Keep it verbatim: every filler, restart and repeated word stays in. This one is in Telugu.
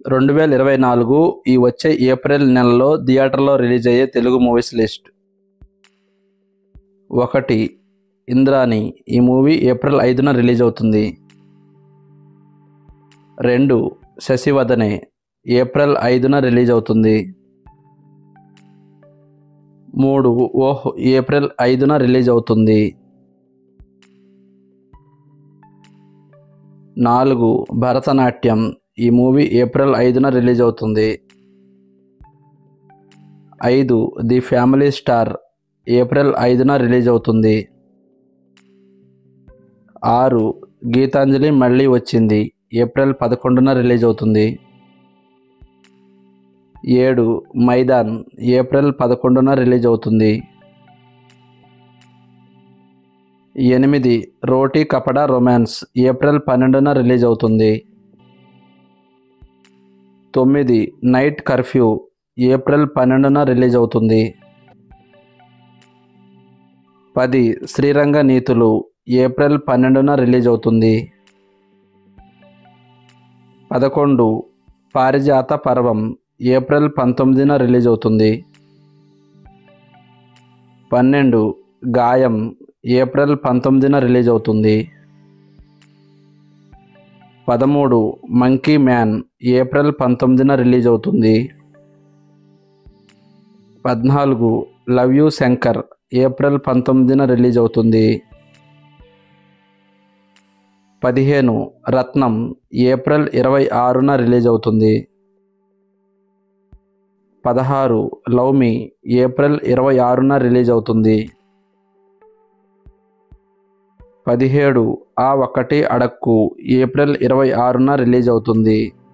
రెండు వేల ఇరవై నాలుగు ఈ వచ్చే ఏప్రిల్ నెలలో థియేటర్లో రిలీజ్ అయ్యే తెలుగు మూవీస్ లిస్ట్. ఒకటి ఇంద్రాణి. ఈ మూవీ ఏప్రిల్ ఐదున రిలీజ్ అవుతుంది. రెండు శశివదనే. ఏప్రిల్ ఐదున రిలీజ్ అవుతుంది. మూడు ఓహ్. ఏప్రిల్ ఐదున రిలీజ్ అవుతుంది. నాలుగు భరతనాట్యం. ఈ మూవీ ఏప్రిల్ ఐదున రిలీజ్ అవుతుంది. ఐదు ది ఫ్యామిలీ స్టార్. ఏప్రిల్ ఐదున రిలీజ్ అవుతుంది. ఆరు గీతాంజలి మళ్ళీ వచ్చింది. ఏప్రిల్ పదకొండున రిలీజ్ అవుతుంది. ఏడు మైదాన్. ఏప్రిల్ పదకొండున రిలీజ్ అవుతుంది. ఎనిమిది రోటీ కపడా రొమాన్స్. ఏప్రిల్ పన్నెండున రిలీజ్ అవుతుంది. తొమ్మిది నైట్ కర్ఫ్యూ. ఏప్రిల్ పన్నెండున రిలీజ్ అవుతుంది. పది శ్రీరంగ నీతులు. ఏప్రిల్ పన్నెండున రిలీజ్ అవుతుంది. పదకొండు పారిజాత పర్వం. ఏప్రిల్ పంతొమ్మిదిన రిలీజ్ అవుతుంది. పన్నెండు గాయం. ఏప్రిల్ పంతొమ్మిదిన రిలీజ్ అవుతుంది. పదమూడు మంకీ మ్యాన్. ఏప్రిల్ పంతొమ్మిదిన రిలీజ్ అవుతుంది. పద్నాలుగు లవ్ యూ శంకర్. ఏప్రిల్ పంతొమ్మిదిన రిలీజ్ అవుతుంది. పదిహేను రత్నం. ఏప్రిల్ ఇరవై ఆరున రిలీజ్ అవుతుంది. పదహారు లవ్ మీ. ఏప్రిల్ ఇరవై ఆరున రిలీజ్ అవుతుంది. పదిహేడు ఆ ఒక్కటి అడక్కు. ఏప్రిల్ ఇరవై ఆరున రిలీజ్ అవుతుంది.